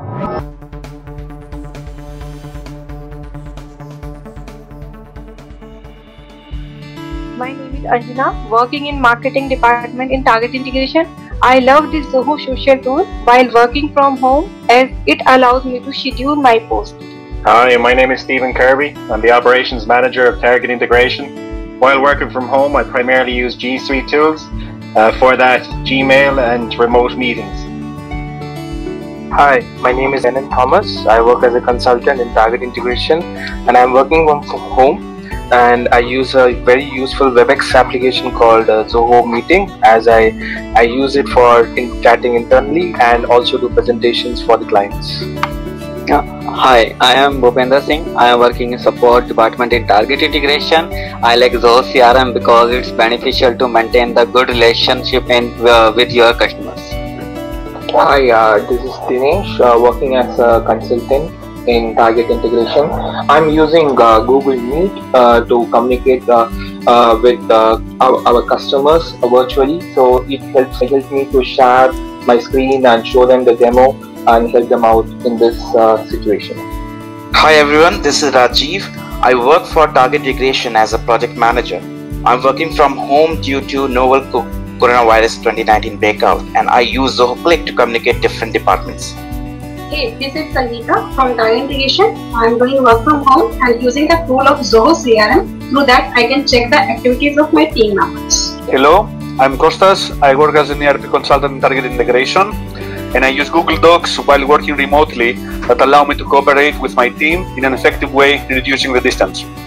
My name is Anjana, working in marketing department in Target Integration. I love this Zoho social tool while working from home as it allows me to schedule my posts. Hi, my name is Stephen Kirby. I'm the Operations Manager of Target Integration. While working from home, I primarily use G Suite tools. For that, Gmail and remote meetings. Hi, my name is Enan Thomas. I work as a consultant in Target Integration and I'm working from home, and I use a very useful WebEx application called Zoho Meeting, as I use it for chatting internally and also do presentations for the clients. Hi, I am Bhupendra Singh. I am working in support department in Target Integration. I like Zoho CRM because it's beneficial to maintain the good relationship with your customers. Hi, this is Dinesh, working as a consultant in Target Integration. I'm using Google Meet to communicate with our customers virtually. So it helps me to share my screen and show them the demo and help them out in this situation. Hi everyone, this is Rajiv. I work for Target Integration as a project manager. I'm working from home due to novel coronavirus 2019 breakout, and I use Zoho Click to communicate different departments. Hey, this is Sangeeta from Target Integration. I'm doing work from home and using the tool of Zoho CRM. Through that, I can check the activities of my team members. Hello, I'm Costas. I work as an ERP consultant in Target Integration, and I use Google Docs while working remotely that allow me to cooperate with my team in an effective way, reducing the distance.